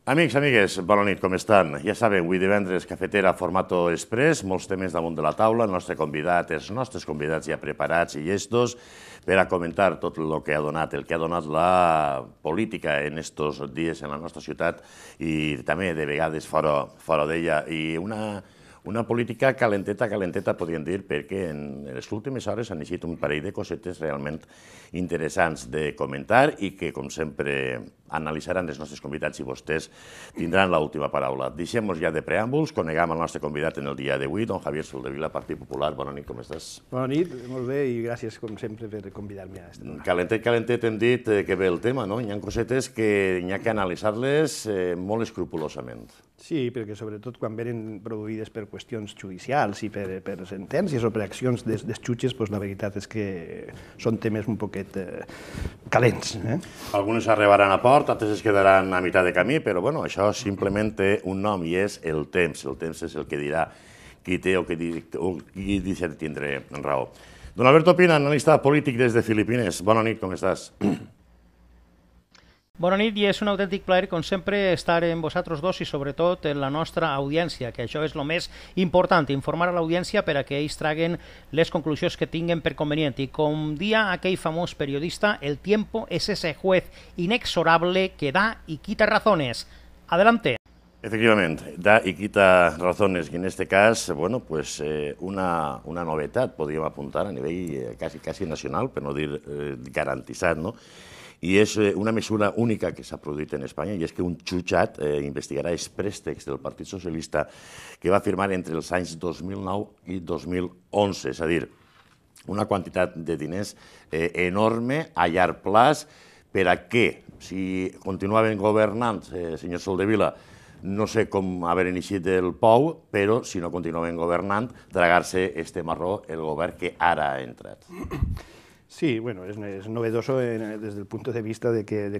Amics, amigues, bona nit, com estan? Ja sabeu, avui divendres cafetera formato express, molts temes damunt de la taula, el nostre convidat, els nostres convidats ja preparats i llestos per a comentar tot el que ha donat la política en estos dies en la nostra ciutat i també de vegades fora d'ella. I una política calenteta, podríem dir, perquè en les últimes hores han eixit un parell de cosetes realment interessants de comentar i que, com sempre, analitzaran els nostres convidats i vostès tindran l'última paraula. Deixem-nos ja de preàmbuls, coneguem el nostre convidat en el dia d'avui, don Javier Soldevila, Partit Popular. Bona nit, com estàs? Bona nit, molt bé, i gràcies, com sempre, per convidar-me a aquest programa. Calentet hem dit que ve el tema, no? Hi ha cosetes que hi ha que analitzar-les molt escrupolosament. Sí, perquè sobretot quan venen produïdes per qüestions judicials i per sentències o per accions dels jutges, la veritat és que són temes un poquet calents. Algunes arribaran a port, altres es quedaran a meitat de camí, però bueno, això simplement té un nom i és el temps. El temps és el que dirà qui té o qui deixa de tindre raó. Don Alberto Pina, analista polític des de Filipines. Bona nit, com estàs? Bona nit i és un autèntic plaer, com sempre, estar amb vosaltres dos i sobretot en la nostra audiència, que això és el més important, informar a l'audiència per a que ells traguen les conclusions que tinguen per convenient. I com dia aquell famós periodista, el tiempo es ese juez inexorable que da y quita razones. Adelante. Efectivament, da y quita razones, i en este cas, bueno, pues una novetat podríem apuntar a nivell quasi nacional, per no dir garantitzat, no? I és una mesura única que s'ha produït en Espanya, i és que un jutjat investigarà els préstecs del Partit Socialista que va firmar entre els anys 2009 i 2011, és a dir, una quantitat de diners enorme a llarg plaç per a què, si continuaven governant, senyor Soldevila, no sé com haver iniciat el POU, però si no continuaven governant, tragar-se este marró el govern que ara ha entrat. Sí, bueno, es novedoso desde el punto de vista de que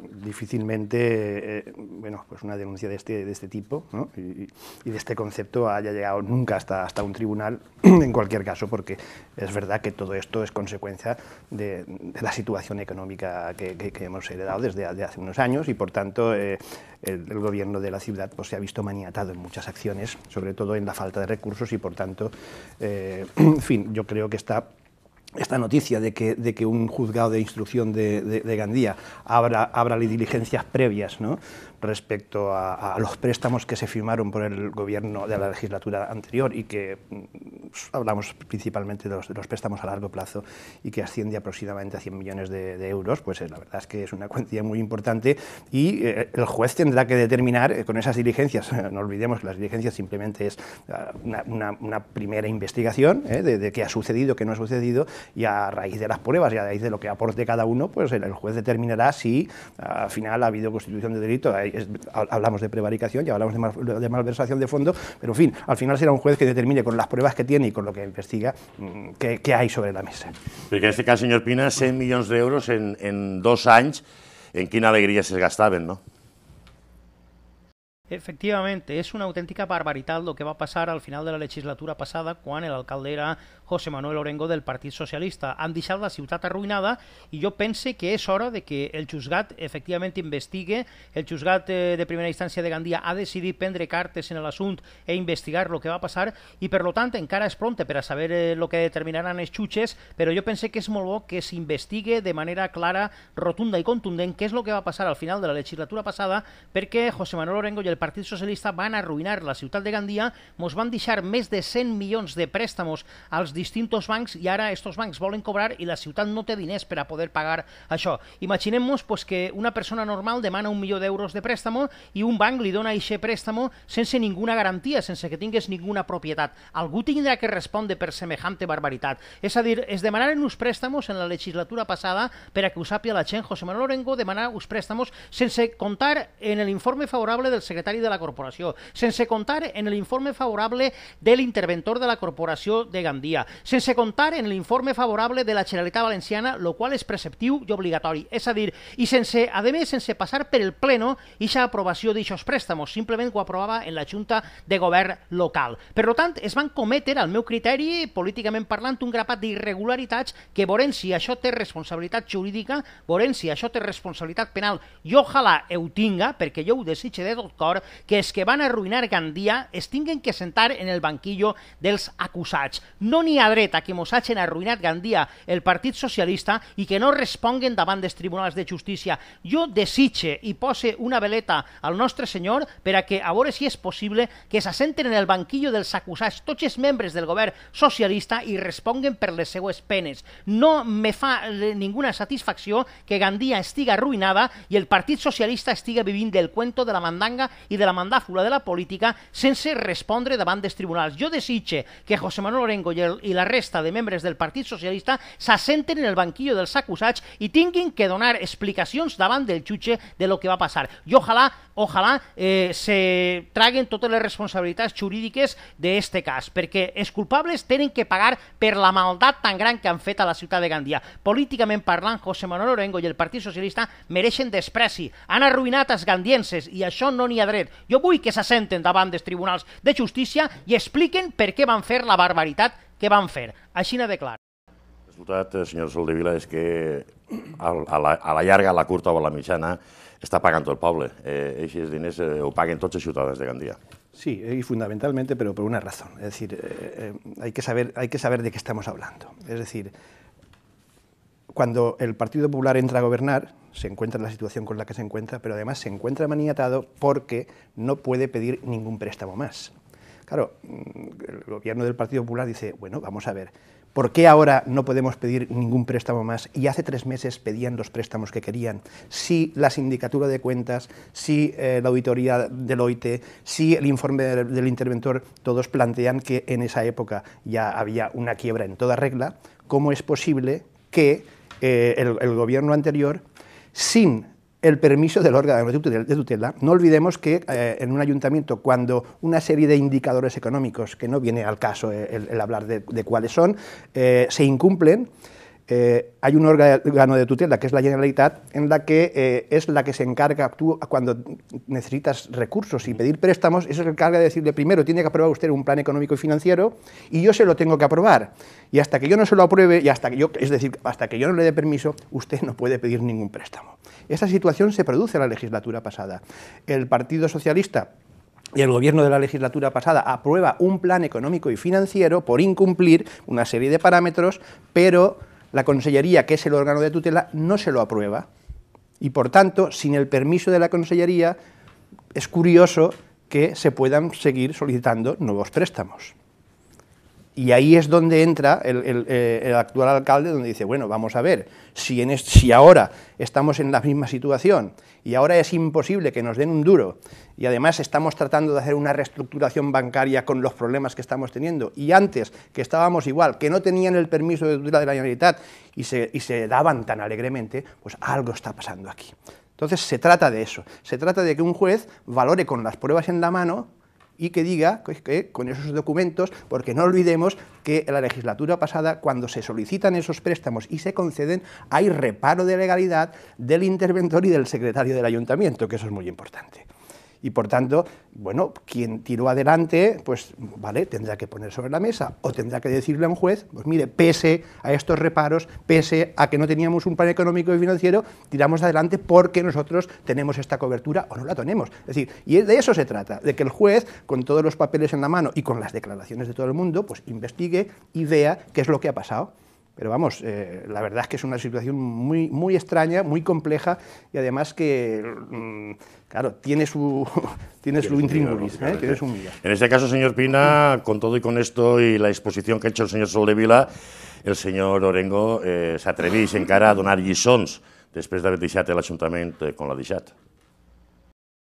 difícilmente una denuncia de este tipo, ¿no? y de este concepto haya llegado nunca hasta un tribunal, en cualquier caso, porque es verdad que todo esto es consecuencia de la situación económica que hemos heredado desde hace unos años y, por tanto, el gobierno de la ciudad se ha visto maniatado en muchas acciones, sobre todo en la falta de recursos y, por tanto, en fin, yo creo que esta noticia de que un juzgado de instrucción de Gandía abra diligencias previas, ¿no?, respecto a los préstamos que se firmaron por el gobierno de la legislatura anterior y que hablamos principalmente de los préstamos a largo plazo y que asciende aproximadamente a 100 millones de euros, pues la verdad es que es una cuantía muy importante y el juez tendrá que determinar con esas diligencias, no olvidemos que las diligencias simplemente es una primera investigación de qué ha sucedido, qué no ha sucedido, y a raíz de las pruebas y a raíz de lo que aporte cada uno, pues el juez determinará si al final ha habido constitución de delito. Hablamos de prevaricación, ya hablamos de malversación de fondo, pero en fin, al final será un juez que determine con las pruebas que tiene y con lo que investiga qué hay sobre la mesa. Perquè en aquest cas, senyor Pina, 100 milions d'euros en 2 anys, en quina alegria se gastaven, no? Efectivamente, es una auténtica barbaridad lo que va a pasar al final de la legislatura passada quan l'alcalde era José Manuel Orengo del Partit Socialista. Han deixat la ciutat arruïnada i jo pense que és hora de que el juzgat efectivament investigue. El juzgat de primera instància de Gandia ha decidit prendre cartes en l'assumpte e investigar el que va passar i, per tant, encara és pronte per a saber el que determinaran els jutges, però jo pense que és molt bo que s'investigue de manera clara, rotunda i contundent què és el que va passar al final de la legislatura passada, perquè José Manuel Orengo i el Partit Socialista van arruïnar la ciutat de Gandia, ens van deixar més de 100 milions de préstamos als distintos bancs i ara estos bancs volen cobrar i la ciutat no té diners per a poder pagar això. Imaginem-nos que una persona normal demana 1 milió d'euros de préstamo i un banc li dona aquest préstamo sense ninguna garantia, sense que tingués ninguna propietat. Algú tindrà que respondre per semejante barbaritat. És a dir, es demanaren uns préstamos en la legislatura passada per a que ho sàpia la gent. José Manuel Orengo demanà uns préstamos sense comptar en l'informe favorable del secretari secretari de la corporació, sense comptar en l'informe favorable de l'interventor de la corporació de Gandia, sense comptar en l'informe favorable de la Generalitat Valenciana, lo qual és preceptiu i obligatori. És a dir, i sense, a més, sense passar per el pleno ixa aprovació d'aixòs préstamos, simplement ho aprovava en la Junta de Govern local. Per tant, es van cometre, al meu criteri, políticament parlant, un grapat d'irregularitats que veurem si això té responsabilitat jurídica, veurem si això té responsabilitat penal, i ojalà ho tinga, perquè jo ho desitge de tot cor, que els que van arruïnar Gandia es tinguen que sentar en el banquillo dels acusats. No n'hi ha dret a que mos hagin arruïnat Gandia el Partit Socialista i que no responguen davant dels tribunals de justícia. Jo desitge i pose una veleta al nostre senyor per a que a veure si és possible que s'assenten en el banquillo dels acusats tots els membres del govern socialista i responguen per les seues penes. No me fa ninguna satisfacció que Gandia estiga arruïnada i el Partit Socialista estiga vivint del cuento de la mandanga i de la mandàfula de la política sense respondre davant dels tribunals. Jo desitge que José Manuel Orengo i la resta de membres del Partit Socialista s'assenten en el banquillo dels acusats i tinguin que donar explicacions davant del jutge de lo que va passar. I ojalà se traguen totes les responsabilitats jurídiques d'este cas, perquè els culpables tenen que pagar per la maldat tan gran que han fet a la ciutat de Gandia. Políticament parlant, José Manuel Orengo i el Partit Socialista mereixen despreci. Han arruïnat els gandienses i això no n'hi ha dret. Jo vull que s'assenten davant dels tribunals de justícia i expliquen per què van fer la barbaritat que van fer. Així n'ha de clar. El resultat, senyor Soldevila, és que a la llarga, a la curta o a la mitjana, està pagant el poble. Aquests diners ho paguen tots els ciutadans de Gandia. Sí, y fundamentalmente, pero por una razón. Es decir, hay que saber de qué estamos hablando. Es decir, cuando el Partido Popular entra a gobernar, se encuentra en la situación con la que se encuentra, pero además se encuentra maniatado porque no puede pedir ningún préstamo más. Claro, el gobierno del Partido Popular dice, bueno, vamos a ver, ¿por qué ahora no podemos pedir ningún préstamo más? Y hace 3 meses pedían los préstamos que querían. Si la sindicatura de cuentas, si la auditoría del OIT, si el informe del interventor, todos plantean que en esa época ya había una quiebra en toda regla, ¿cómo es posible que el gobierno anterior, sin el permiso del órgano de tutela, no olvidemos que en un ayuntamiento, cuando una serie de indicadores económicos, que no viene al caso el hablar de cuáles son, se incumplen, hay un órgano de tutela, que es la Generalitat, en la que es la que se encarga, tú cuando necesitas recursos y pedir préstamos, eso se encarga de decirle, primero tiene que aprobar usted un plan económico y financiero y yo se lo tengo que aprobar. Y hasta que yo no se lo apruebe, y hasta que yo no le dé permiso, usted no puede pedir ningún préstamo. Esa situación se produce en la legislatura pasada. El Partido Socialista y el gobierno de la legislatura pasada aprueba un plan económico y financiero por incumplir una serie de parámetros, pero la Consellería, que es el órgano de tutela, no se lo aprueba. Y por tanto, sin el permiso de la Consellería, es curioso que se puedan seguir solicitando nuevos préstamos. Y ahí es donde entra el actual alcalde, donde dice, bueno, vamos a ver, si ahora estamos en la misma situación y ahora es imposible que nos den un duro y además estamos tratando de hacer una reestructuración bancaria con los problemas que estamos teniendo y antes que estábamos igual, que no tenían el permiso de tutela de la Generalitat y se daban tan alegremente, pues algo está pasando aquí. Entonces se trata de eso, se trata de que un juez valore con las pruebas en la mano y que diga que con esos documentos, porque no olvidemos que en la legislatura pasada, cuando se solicitan esos préstamos y se conceden, hay reparo de legalidad del interventor y del secretario del ayuntamiento, que eso es muy importante. Y por tanto, bueno, quien tiró adelante, pues vale, tendrá que poner sobre la mesa o tendrá que decirle a un juez, pues mire, pese a estos reparos, pese a que no teníamos un plan económico y financiero, tiramos adelante porque nosotros tenemos esta cobertura o no la tenemos. Es decir, y de eso se trata, de que el juez, con todos los papeles en la mano y con las declaraciones de todo el mundo, pues investigue y vea qué es lo que ha pasado. Pero vamos, la verdad es que es una situación muy extraña, muy compleja y además que, claro, tiene su intríngulis, tiene su miga. En este caso, señor Pina, con todo y con esto y la exposición que ha hecho el señor Soldevila, el señor Orengo s'atreveix encara a donar lliçons després d'haver deixat l'Ajuntament com l'ha deixat.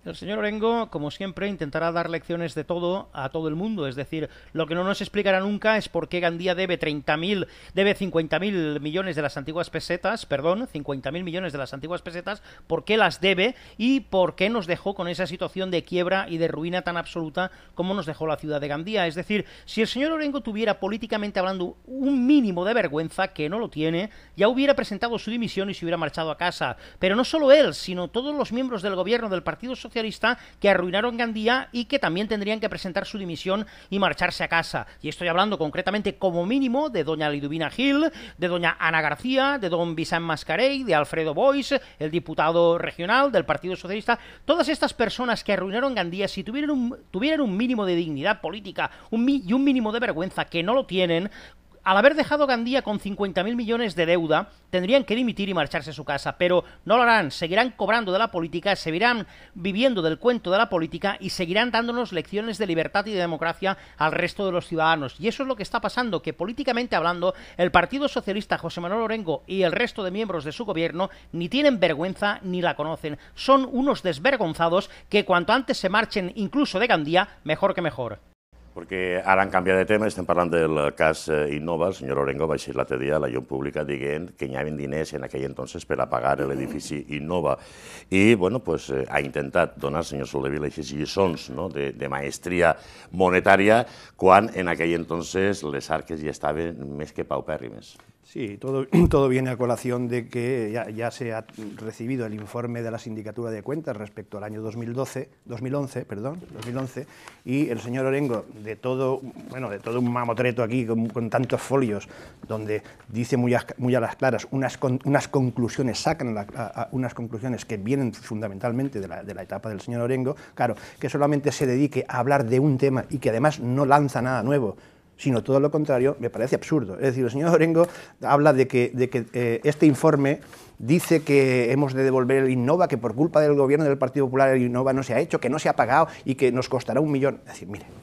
El señor Orengo, como siempre, intentará dar lecciones de todo a todo el mundo. Es decir, lo que no nos explicará nunca es por qué Gandía debe 50.000 millones de las antiguas pesetas, 50.000 millones de las antiguas pesetas, por qué las debe y por qué nos dejó con esa situación de quiebra y de ruina tan absoluta como nos dejó la ciudad de Gandía. Es decir, si el señor Orengo tuviera políticamente hablando un mínimo de vergüenza, que no lo tiene, ya hubiera presentado su dimisión y se hubiera marchado a casa. Pero no solo él, sino todos los miembros del gobierno del Partido Socialista que arruinaron Gandía y que también tendrían que presentar su dimisión y marcharse a casa. Y estoy hablando concretamente como mínimo de doña Liduvina Gil, de doña Ana García, de don Vicent Mascarell, de Alfredo Boix, el diputado regional del Partido Socialista. Todas estas personas que arruinaron Gandía, si tuvieran un mínimo de dignidad política y un mínimo de vergüenza, que no lo tienen, al haber dejado Gandía con 50.000 millones de deuda, tendrían que dimitir y marcharse a su casa, pero no lo harán, seguirán cobrando de la política, seguirán viviendo del cuento de la política y seguirán dándonos lecciones de libertad y de democracia al resto de los ciudadanos. Y eso es lo que está pasando, que políticamente hablando, el Partido Socialista, José Manuel Orengo y el resto de miembros de su gobierno ni tienen vergüenza ni la conocen. Son unos desvergonzados que cuanto antes se marchen incluso de Gandía, mejor que mejor. Perquè ara han canviat de tema, estem parlant del cas Innova. El senyor Orengo va eixir l'altre dia a la llum pública dient que hi havia diners en aquell entonces per a pagar l'edifici Innova. I bueno, pues, ha intentat donar al senyor Soldevila aquestes lliçons, no, de maestria monetària quan en aquell entonces les arques ja estaven més que paupèrrimes. Sí, todo viene a colación de que ya se ha recibido el informe de la Sindicatura de Cuentas respecto al año 2011, y el señor Orengo, de todo un mamotreto aquí con tantos folios, donde dice muy a las claras unas conclusiones, sacan unas conclusiones que vienen fundamentalmente de la etapa del señor Orengo, claro, que solamente se dedique a hablar de un tema y que además no lanza nada nuevo, sino todo lo contrario, me parece absurdo. Es decir, el señor Orengo habla de que este informe dice que hemos de devolver el Innova, que por culpa del gobierno del Partido Popular el Innova no se ha hecho, que no se ha pagado y que nos costará 1 millón. Es decir, mire,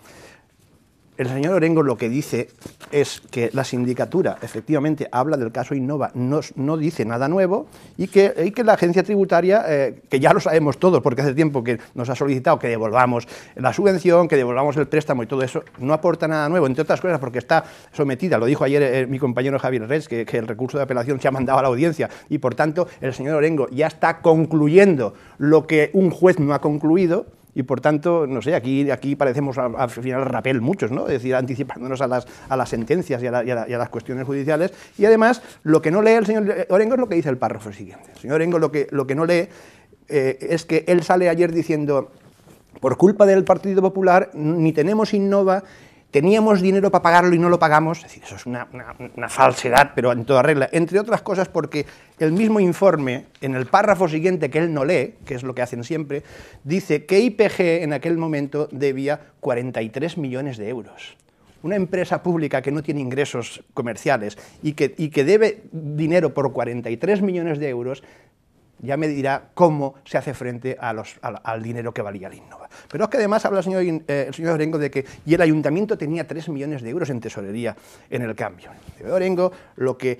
el señor Orengo lo que dice es que la sindicatura efectivamente habla del caso Innova, no dice nada nuevo y que la agencia tributaria, que ya lo sabemos todos porque hace tiempo que nos ha solicitado que devolvamos la subvención, que devolvamos el préstamo y todo eso, no aporta nada nuevo, entre otras cosas porque está sometida, lo dijo ayer mi compañero Javier Reyes, que el recurso de apelación se ha mandado a la audiencia y por tanto el señor Orengo ya está concluyendo lo que un juez no ha concluido. Y por tanto, no sé, aquí parecemos al final Rapel muchos, ¿no? Es decir, anticipándonos a las sentencias y a las cuestiones judiciales. Y además, lo que no lee el señor Orengo es lo que dice el párrafo siguiente. El señor Orengo lo que no lee es que él sale ayer diciendo, por culpa del Partido Popular, ni tenemos Innova, teníamos dinero para pagarlo y no lo pagamos. Es decir, eso es una falsedad, pero en toda regla. Entre otras cosas porque el mismo informe, en el párrafo siguiente que él no lee, que es lo que hacen siempre, dice que IPG en aquel momento debía 43 millones de euros. Una empresa pública que no tiene ingresos comerciales y que debe dinero por 43 millones de euros, ya me dirá cómo se hace frente al dinero que valía el Innova. Pero es que además habla el señor Orengo de que y el ayuntamiento tenía 3 millones de euros en tesorería en el cambio. El señor Orengo lo que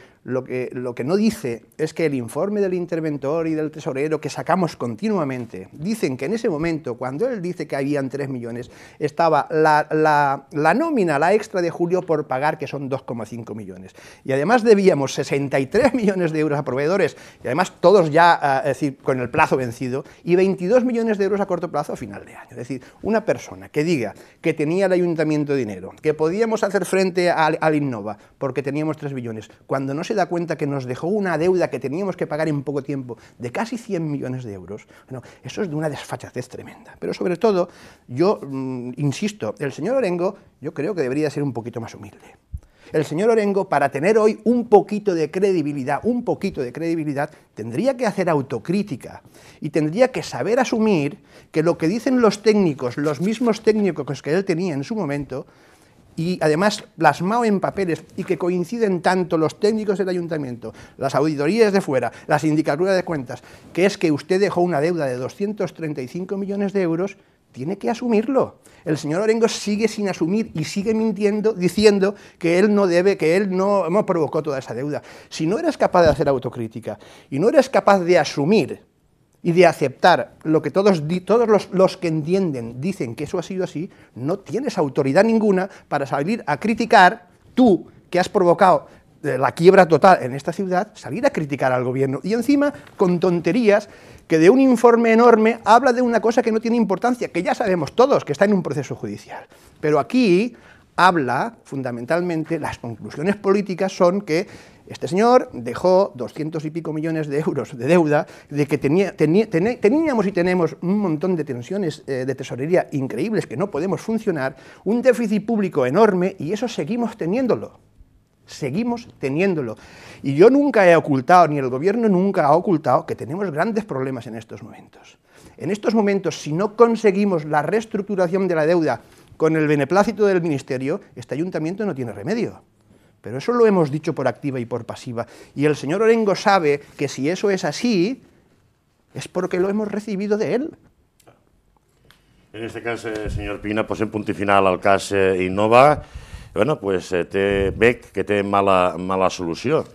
no dice es que el informe del interventor y del tesorero que sacamos continuamente dicen que en ese momento, cuando él dice que habían 3 millones, estaba la nómina, la extra de julio por pagar, que son 2,5 millones. Y además debíamos 63 millones de euros a proveedores, y además todos ya, es decir, con el plazo vencido, y 22 millones de euros a corto plazo a final de año. Es decir, una persona que diga que tenía el ayuntamiento dinero, que podíamos hacer frente al Innova porque teníamos 3 millones, cuando no se da cuenta que nos dejó una deuda que teníamos que pagar en poco tiempo de casi 100 millones de euros, bueno, eso es de una desfachatez tremenda. Pero sobre todo, yo insisto, el señor Orengo yo creo que debería ser un poquito más humilde. El señor Orengo, para tener hoy un poquito de credibilidad, tendría que hacer autocrítica y tendría que saber asumir que lo que dicen los técnicos, los mismos técnicos que él tenía en su momento, y además plasmado en papeles y que coinciden tanto los técnicos del ayuntamiento, las auditorías de fuera, la sindicatura de cuentas, que es que usted dejó una deuda de 235 millones de euros, tiene que asumirlo. El señor Orengo sigue sin asumir y sigue mintiendo, diciendo que él no debe, que él no provocó toda esa deuda. Si no eres capaz de hacer autocrítica y no eres capaz de asumir y de aceptar lo que todos los que entienden dicen que eso ha sido así, no tienes autoridad ninguna para salir a criticar, tú que has provocado la quiebra total en esta ciudad, salir a criticar al gobierno, y encima con tonterías que de un informe enorme habla de una cosa que no tiene importancia, que ya sabemos todos que está en un proceso judicial, pero aquí habla fundamentalmente, las conclusiones políticas son que este señor dejó 200 y pico millones de euros de deuda, de que teníamos y tenemos un montón de tensiones de tesorería increíbles que no podemos funcionar, un déficit público enorme, y eso seguimos teniéndolo. Seguimos teniéndolo. Y yo nunca he ocultado, ni el gobierno nunca ha ocultado, que tenemos grandes problemas en estos momentos. En estos momentos, si no conseguimos la reestructuración de la deuda con el beneplácito del Ministerio, este ayuntamiento no tiene remedio. Pero eso lo hemos dicho por activa y por pasiva. Y el señor Orengo sabe que si eso es así, es porque lo hemos recibido de él. En este cas, senyor Pina, posem punt i final al cas Innova. Bueno, pues veig que té mala solució.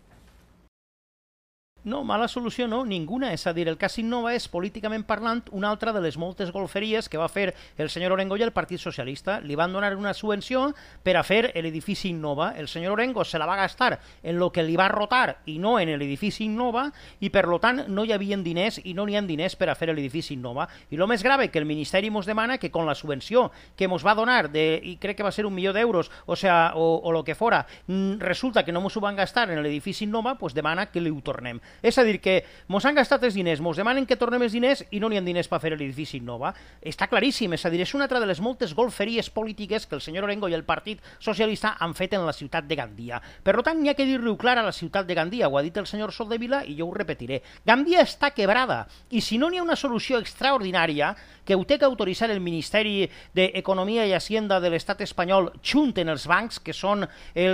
No, mala solució no, ninguna. És a dir, el cas Innova és, políticament parlant, una altra de les moltes golferíes que va fer el senyor Orengo i el Partit Socialista. Li van donar una subvenció per a fer l'edifici Innova. El senyor Orengo se la va gastar en lo que li va rotar i no en l'edifici Innova, i per lo tant no hi havia diners i no n'hi ha diners per a fer l'edifici Innova. I lo més grave, que el Ministeri mos demana que con la subvenció que mos va donar, i crec que va ser 1 milió d'euros, o lo que fora, resulta que no mos ho van gastar en l'edifici Innova, pues demana que li ho tornem. És a dir, que mos han gastat els diners, mos demanen que tornem els diners i no n'hi ha diners per fer l'edifici Innova. Està claríssim, és a dir, és una altra de les moltes golferíes polítiques que el senyor Orengo i el Partit Socialista han fet en la ciutat de Gandia. Per tant, n'hi ha que dir-ho clar a la ciutat de Gandia, ho ha dit el senyor Soldevila i jo ho repetiré. Gandia està quebrada, i si no n'hi ha una solució extraordinària, que ho té que autoritzar el Ministeri d'Economia i Hacienda de l'Estat espanyol junt en els bancs, que són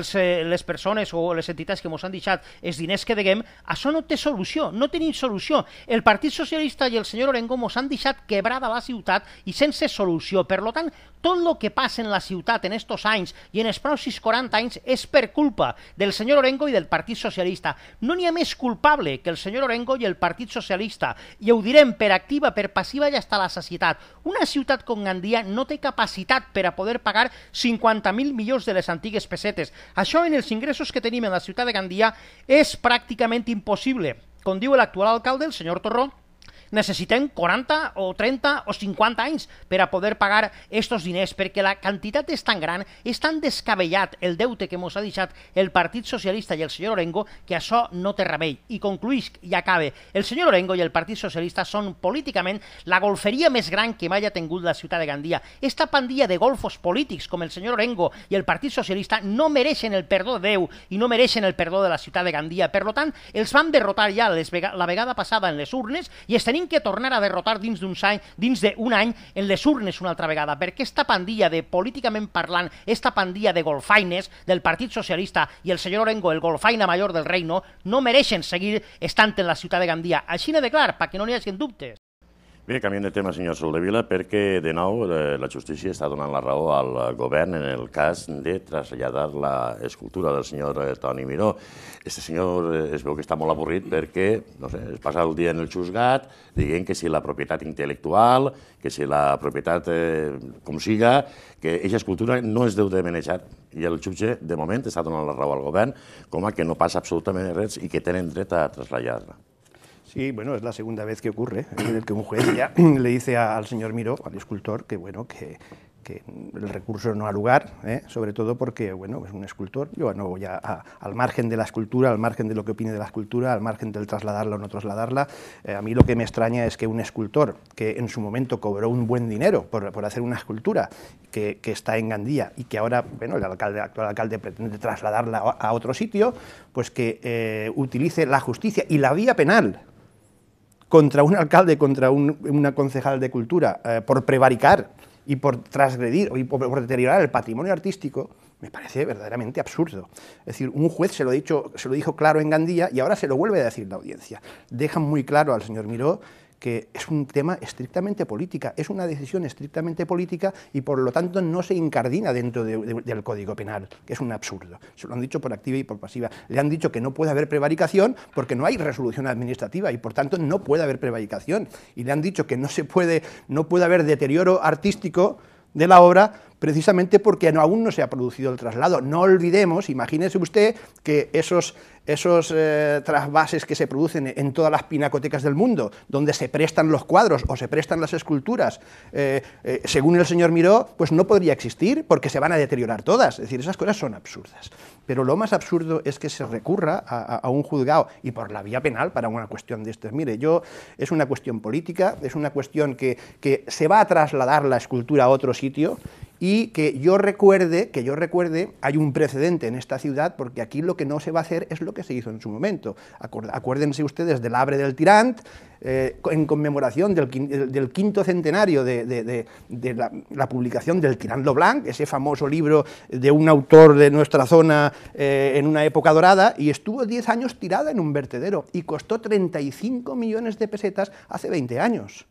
les persones o les entitats que mos han deixat els diners que deguem, això no té solució, no tenim solució. El Partit Socialista i el senyor Orengo mos han deixat quebrada la ciutat i sense solució. Per tant, tot el que passa en la ciutat en estos anys i en els pròxims 40 anys és per culpa del senyor Orengo i del Partit Socialista. No n'hi ha més culpable que el senyor Orengo i el Partit Socialista, i ho direm per activa, per passiva i hasta la sacietat. Una ciutat com Gandia no té capacitat per a poder pagar 50.000 milions de les antigues pessetes. Això, en els ingressos que tenim en la ciutat de Gandia, és pràcticament impossible. Com diu l'actual alcalde, el senyor Torró, necessitem 40 o 30 o 50 anys per a poder pagar estos diners, perquè la quantitat és tan gran, és tan descabellat el deute que mos ha deixat el Partit Socialista i el senyor Orengo, que això no té remei. I concluïsc i acabe. El senyor Orengo i el Partit Socialista són políticament la golferia més gran que mai ha tingut la ciutat de Gandia. Esta pandilla de golfos polítics com el senyor Orengo i el Partit Socialista no mereixen el perdó de Déu i no mereixen el perdó de la ciutat de Gandia. Per tant, els van derrotar ja la vegada passada en les urnes i es tenim que tornar a derrotar dins d'un any en les urnes una altra vegada, perquè esta pandilla de, políticament parlant, esta pandilla de golfaines del Partit Socialista i el senyor Orengo, el golfaina major del reino, no mereixen seguir estant en la ciutat de Gandia. Així de clar, perquè no n'hi hagi dubtes. Bé, canviem de tema, senyor Soldevila, perquè de nou la justícia està donant la raó al govern en el cas de traslladar l'escultura del senyor Toni Miró. Este senyor es veu que està molt avorrit perquè, no sé, es passa el dia en el xusgat dient que si la propietat intel·lectual, que si la propietat com siga, que aquesta escultura no es deu de manejar. I el jutge, de moment, està donant la raó al govern com a que no passa absolutament res i que tenen dret a traslladar-la. Sí, bueno, es la segunda vez que ocurre, que un juez ya le dice al señor Miró, al escultor, que bueno, que el recurso no ha lugar, sobre todo porque, bueno, es un escultor. Yo no voy al margen de la escultura, al margen de lo que opine de la escultura, al margen del trasladarla o no trasladarla. A mí lo que me extraña es que un escultor que en su momento cobró un buen dinero por hacer una escultura que está en Gandía y que ahora, bueno, el actual alcalde pretende trasladarla a otro sitio, pues que utilice la justicia y la vía penal contra un alcalde, contra una concejal de cultura, por prevaricar y por transgredir y por deteriorar el patrimonio artístico, me parece verdaderamente absurdo. Es decir, un juez se lo dijo claro en Gandía y ahora se lo vuelve a decir la audiencia. Dejan muy claro al señor Miró que es un tema estrictamente política, es una decisión estrictamente política y por lo tanto no se incardina dentro del Código Penal, que es un absurdo. Se lo han dicho por activa y por pasiva. Le han dicho que no puede haber prevaricación porque no hay resolución administrativa y por tanto no puede haber prevaricación. Y le han dicho que no puede haber deterioro artístico de la obra precisamente porque aún no se ha producido el traslado. No olvidemos, imagínese usted que esos trasvases que se producen en todas las pinacotecas del mundo, donde se prestan los cuadros o se prestan las esculturas, según el señor Miró, pues no podría existir porque se van a deteriorar todas. Es decir, esas cosas son absurdas. Pero lo más absurdo es que se recurra a un juzgado y por la vía penal para una cuestión de estas. Mire, es una cuestión política, es una cuestión que se va a trasladar la escultura a otro sitio y que yo recuerde, hay un precedente en esta ciudad, porque aquí lo que no se va a hacer es lo que se hizo en su momento. Acuérdense ustedes del Arbre del Tirant, en conmemoración del quinto centenario de la publicación del Tirant lo Blanc, ese famoso libro de un autor de nuestra zona en una época dorada, y estuvo 10 años tirada en un vertedero, y costó 35 millones de pesetas hace 20 años.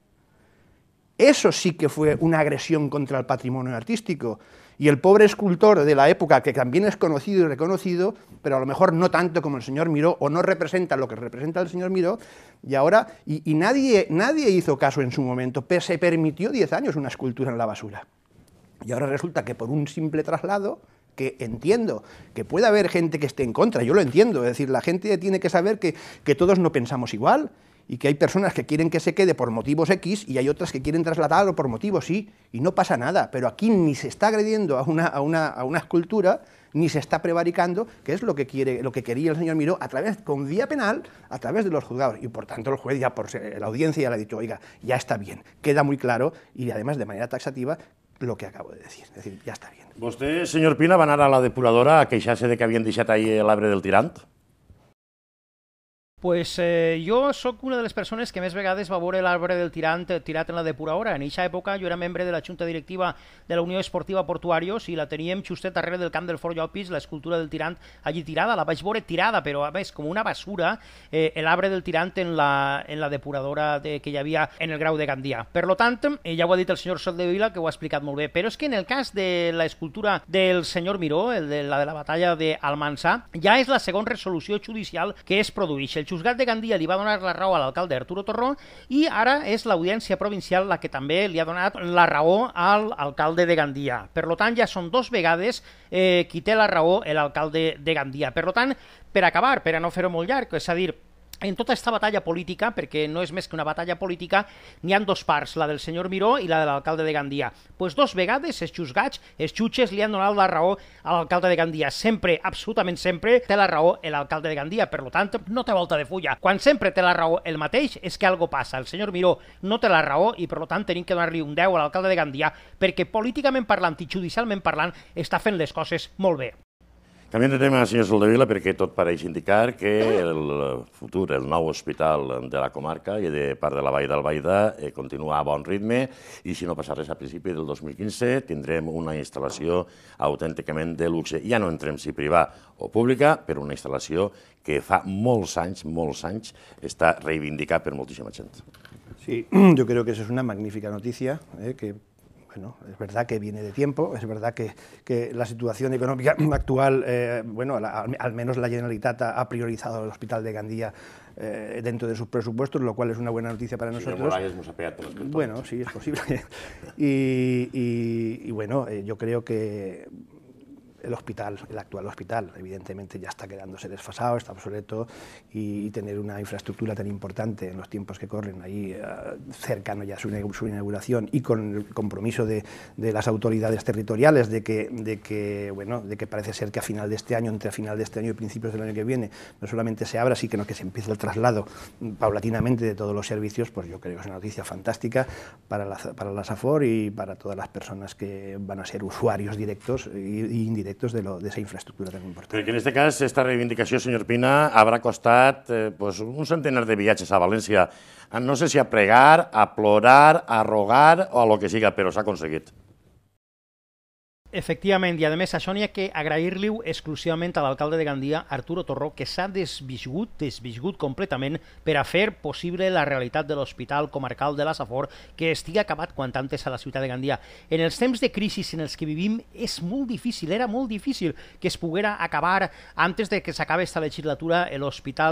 Eso sí que fue una agresión contra el patrimonio artístico. Y el pobre escultor de la época, que también es conocido y reconocido, pero a lo mejor no tanto como el señor Miró, o no representa lo que representa el señor Miró, y ahora, y nadie hizo caso en su momento, se permitió 10 años una escultura en la basura. Y ahora resulta que por un simple traslado, que entiendo que puede haber gente que esté en contra, yo lo entiendo, es decir, la gente tiene que saber que todos no pensamos igual, y que hay personas que quieren que se quede por motivos X y hay otras que quieren trasladarlo por motivos Y, y no pasa nada, pero aquí ni se está agrediendo a una escultura, ni se está prevaricando, que es lo que quería el señor Miró, con vía penal, a través de los juzgados, y por tanto el juez ya por la audiencia ya le ha dicho, oiga, ya está bien, queda muy claro, y además de manera taxativa, lo que acabo de decir, es decir, ya está bien. Vostè, senyor Pina, va anar a la depuradora a queixar-se de que havien deixat ahir l'Arbre del Tirant? Pues jo sóc una de les persones que més vegades va veure l'Arbre del Tirant tirat en la depuradora. En aquesta època jo era membre de la Junta Directiva de la Unió Esportiva Portuarios i la teníem justet darrere del camp del Fort Llopis, l'escultura del Tirant allí tirada. La vaig veure tirada, però a més com una basura, l'Arbre del Tirant en la depuradora que hi havia en el Grau de Gandia. Per lo tant, ja ho ha dit el senyor Soldevila, que ho ha explicat molt bé, però és que en el cas de l'escultura del senyor Miró, la de la batalla d'Almansa, ja és la segona resolució judicial que es produeix. El juzgat de Gandia li va donar la raó a l'alcalde Arturo Torró i ara és l'Audiència Provincial la que també li ha donat la raó a l'alcalde de Gandia. Per tant, ja són 2 vegades qui té la raó l'alcalde de Gandia. Per tant, per acabar, per a no fer-ho molt llarg, és a dir, en tota aquesta batalla política, perquè no és més que una batalla política, n'hi ha 2 parts, la del senyor Miró i la de l'alcalde de Gandia. Pues 2 vegades els juzgats, els jutges li han donat la raó a l'alcalde de Gandia. Sempre, absolutament sempre, té la raó l'alcalde de Gandia. Per tant, no té volta de fulla. Quan sempre té la raó el mateix és que algo passa. El senyor Miró no té la raó i per tant tenim que donar-li un 10 a l'alcalde de Gandia perquè políticament parlant i judicialment parlant està fent les coses molt bé. Canviem de tema, senyor Soldevila, perquè tot pareix indicar que el futur, el nou hospital de la comarca i de part de la Vall d'Albaida continua a bon ritme i si no passa res a principi del 2015 tindrem una instal·lació autènticament de luxe. Ja no entrem si privada o pública, però una instal·lació que fa molts anys està reivindicat per moltíssima gent. Sí, yo creo que eso es una magnífica noticia, que bueno, es verdad que viene de tiempo, es verdad que la situación económica actual, bueno, al menos la Generalitat ha priorizado el Hospital de Gandia dentro de sus presupuestos, lo cual es una buena noticia para nosotros. Bueno, sí, es posible. Y bueno, yo creo que el actual hospital, evidentemente ya está quedándose desfasado, está obsoleto y tener una infraestructura tan importante en los tiempos que corren ahí cercano ya a su inauguración y con el compromiso de las autoridades territoriales de que parece ser que a final de este año, entre final de este año y principios del año que viene, no solamente se abra, sino que se empiece el traslado paulatinamente de todos los servicios, pues yo creo que es una noticia fantástica para la SAFOR y para todas las personas que van a ser usuarios directos e indirectos de esa infraestructura tan importante. Perquè en aquest cas, esta reivindicació, senyor Pina, haurà costat un centenar de viatges a València. No sé si a pregar, a plorar, a rogar o a lo que siga, però s'ha aconseguit. Efectivament, i a més això n'hi ha que agrair-li-ho exclusivament a l'alcalde de Gandia, Arturo Torró, que s'ha desvisgut completament per a fer possible la realitat de l'Hospital Comarcal de la Safor, que estigui acabat quant antes a la ciutat de Gandia. En els temps de crisi en els que vivim és molt difícil, era molt difícil que es poguera acabar antes de que s'acabi esta legislatura el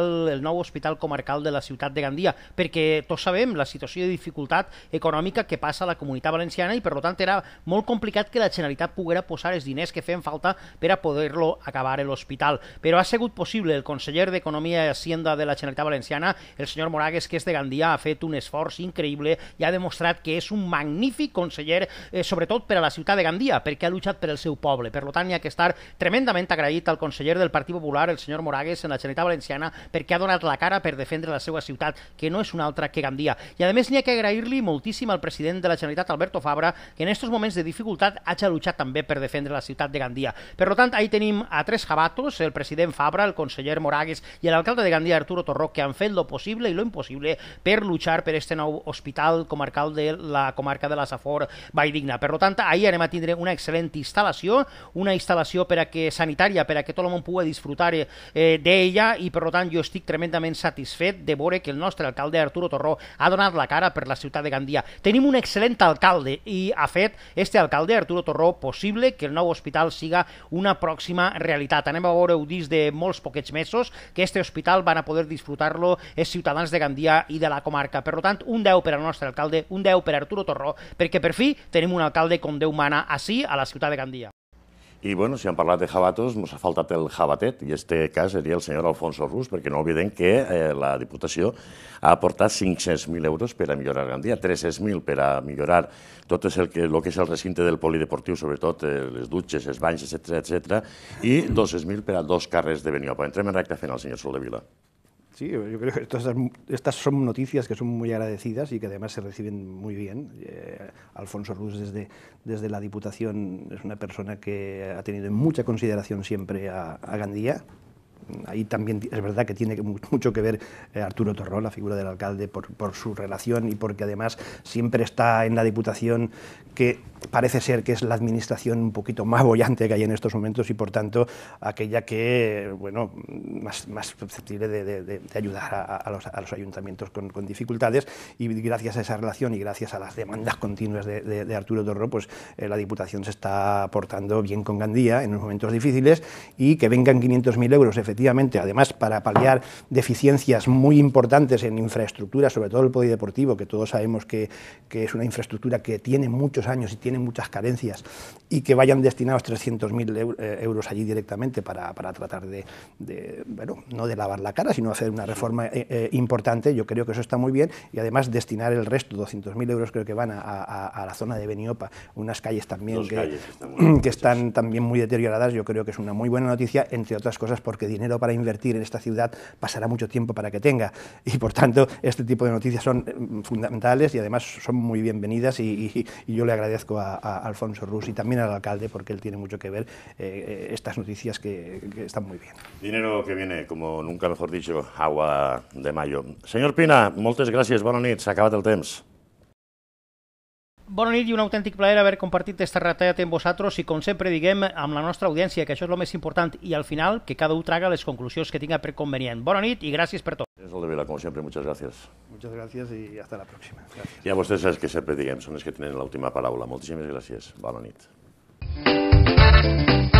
nou Hospital Comarcal de la ciutat de Gandia, perquè tots sabem la situació de dificultat econòmica que passa a la Comunitat Valenciana i per tant era molt complicat que la Generalitat poguera posar els diners que feien falta per a poder-lo acabar l'hospital. Però ha sigut possible. El conseller d'Economia i Hacienda de la Generalitat Valenciana, el senyor Moragues, que és de Gandia, ha fet un esforç increïble i ha demostrat que és un magnífic conseller, sobretot per a la ciutat de Gandia, perquè ha lluitat per el seu poble. Per tant, hi ha que estar tremendament agraït al conseller del Partit Popular, el senyor Moragues, en la Generalitat Valenciana, perquè ha donat la cara per defendre la seva ciutat, que no és una altra que Gandia. I a més n'hi ha que agrair-li moltíssim al president de la Generalitat, Alberto Fabra, que en aquests moments de dificultat hagi luchat també per defendre la ciutat de Gandia. Per tant, ahí tenim a tres jabatos, el president Fabra, el conseller Moragues i l'alcalde de Gandia, Arturo Torró, que han fet lo possible i lo impossible per luchar per este nou hospital comarcal de la comarca de la Safor Valldigna. Per tant, ahir anem a tindre una excel·lent instal·lació, una instal·lació per a que sanitària, per a que tot el món pugui disfrutar d'ella i per tant jo estic tremendament satisfet de veure que el nostre alcalde Arturo Torró ha donat la cara per la ciutat de Gandia. Tenim un excel·lent alcalde i ha fet este alcalde Arturo Torró possible que el nou hospital siga una pròxima realitat. Anem a veure-ho dins de molts poquets mesos que este hospital van a poder disfrutar-lo els ciutadans de Gandia i de la comarca. Per tant, un 10 per al nostre alcalde, un 10 per a Arturo Torró, perquè per fi tenim un alcalde com Déu mana ací a la ciutat de Gandia. I bueno, si han parlat de jabatos, ens ha faltat el jabatet, i en aquest cas seria el senyor Alfonso Rus, perquè no oblidem que la Diputació ha aportat 500.000 euros per a millorar Gandia, 300.000 per a millorar tot el que és el recinte del polideportiu, sobretot les dutxes, els banys, etc., i 200.000 per a 2 carrers de Beniopa. Entrem en recta final, señor Soldevila. Sí, yo creo que estas son noticias que son muy agradecidas y que además se reciben muy bien. Alfonso Rus desde la Diputación es una persona que ha tenido en mucha consideración siempre a Gandia. Ahí también es verdad que tiene mucho que ver Arturo Torró, la figura del alcalde, por su relación y porque además siempre está en la Diputación, que parece ser que es la administración un poquito más boyante que hay en estos momentos y por tanto aquella que, bueno, más susceptible de ayudar a los ayuntamientos con dificultades, y gracias a esa relación y gracias a las demandas continuas de Arturo Torró, pues la Diputación se está portando bien con Gandia en unos momentos difíciles, y que vengan 500.000 euros efectivamente, además para paliar deficiencias muy importantes en infraestructura, sobre todo el polideportivo, que todos sabemos que es una infraestructura que tiene muchos años y tiene muchas carencias, y que vayan destinados 300.000 euros allí directamente para tratar bueno, no de lavar la cara, sino hacer una reforma importante. Yo creo que eso está muy bien, y además destinar el resto, 200.000 euros creo que van a la zona de Beniopa, unas calles también que están también muy deterioradas. Yo creo que es una muy buena noticia, entre otras cosas porque dinero para invertir en esta ciudad pasará mucho tiempo para que tenga, y por tanto este tipo de noticias son fundamentales y además son muy bienvenidas, y yo le agradezco a Alfonso Rus y también al alcalde, porque él tiene mucho que ver estas noticias que están muy bien. Dinero que viene, como nunca mejor dicho, agua de mayo. Señor Pina, moltes gràcies, bona nit, s'ha acabat el temps. Bona nit i un autèntic plaer haver compartit esta realitat amb vosaltres i, com sempre diguem, amb la nostra audiència, que això és el més important, i al final que cada un traga les conclusions que tinga per convenient. Bona nit i gràcies per tot. Soldevila, como siempre, muchas gracias. Muchas gracias y hasta la próxima. Gracias. Y a vostès els que sempre diguem, són els que tenen l'última paraula. Moltíssimes gràcies. Bona nit.